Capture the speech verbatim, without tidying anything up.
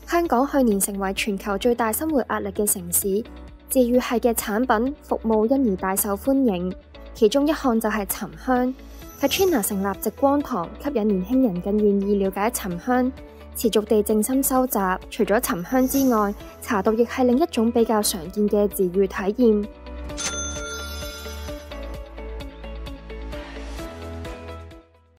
香港去年成為全球最大生活壓力嘅城市，治癒系嘅產品服務因而大受歡迎。其中一項就係沉香。Katrina 成立直光堂，吸引年輕人更願意了解沉香，持續地靜心收集。除咗沉香之外，茶道亦係另一種比較常見嘅治癒體驗。